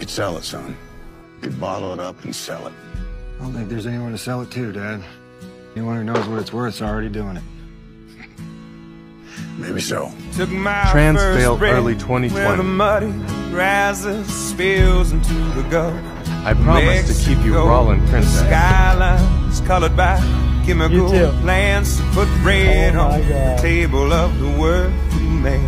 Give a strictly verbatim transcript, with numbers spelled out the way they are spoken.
could sell it, son. You could bottle it up and sell it. I don't think there's anyone to sell it to, Dad. Anyone who knows what it's worth is already doing it. Maybe so. Took my Transvail first early breath twenty where the twenty. muddy rises, spills into the gulf. I promise to keep you raw and princess. Skylines colored by chemical You too. plants put bread Oh my on God. the table of the world we made.